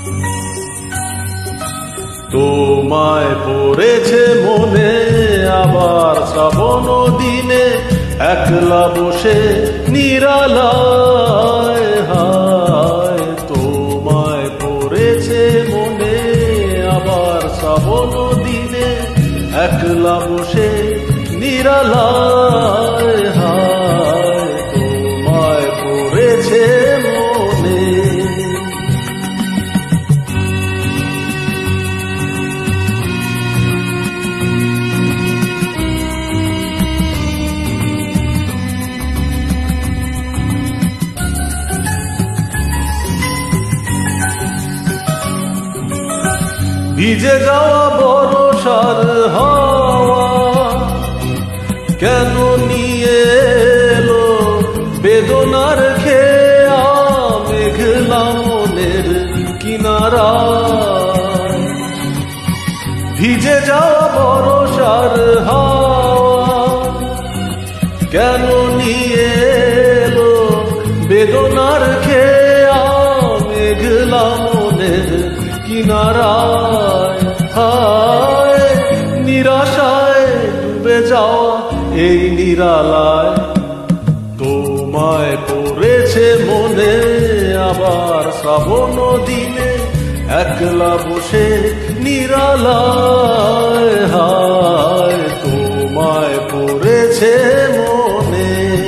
তোমায় পড়েছে মনে আবার শ্রাবণ দিনে একলা বসে নিরালায় হায়। তোমায় পড়েছে মনে আবার শ্রাবণ দিনে একলা বসে নিরালায় হায়। তোমায় পড়েছে মনে। ভিজে যাওয়া বর্ষার হাওয়া কেন নিয়ে এলো বেদনার খেয়া মেঘলা মনের কিনারা। ভিজে যাওয়া বর্ষার হাওয়া কেন নিয়ে এলো বেদনার খেয়া মেঘলা মনের কিনারায় হায়। নিরাশায় ডুবে যাওয়া এই নিরালায় তোমায় পড়েছে মনে আবার শ্রাবণ দিনে একলা বসে নিরালায় হায়। তোমায় পড়েছে মনে।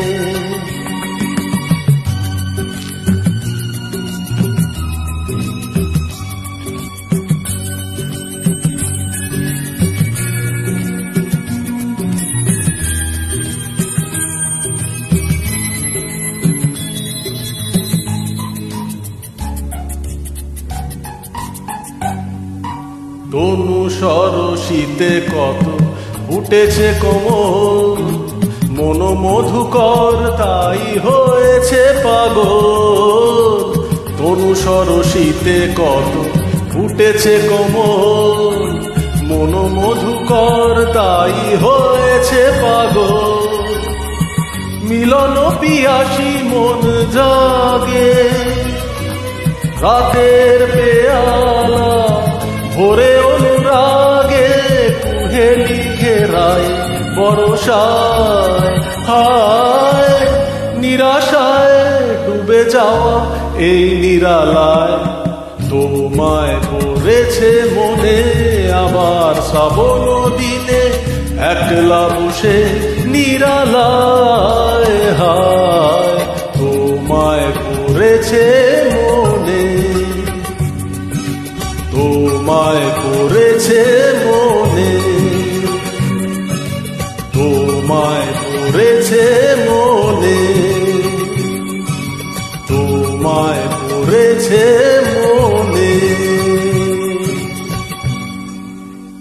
তনু সরসীতে কত ফুটেছে কোমল মন মধুকর তাই হয়েছে পাগল। তনু সরসীতে কত ফুটেছে কোমল মন মধুকর তাই হয়েছে পাগল। মিলন পিয়াসী মন জাগে রাতের পেয়ালা ভোরে অনুরাগে কুহেলি ঘেরায় বরষায় হায়। নিরাশায় ডুবে যাওয়া এই নিরালায় তোমায় পড়েছে মনে আবার শ্রাবণ দিনে একলা বসে নিরালায় হায়। তোমায় পড়েছে মনে তোমায় পড়েছে মনে।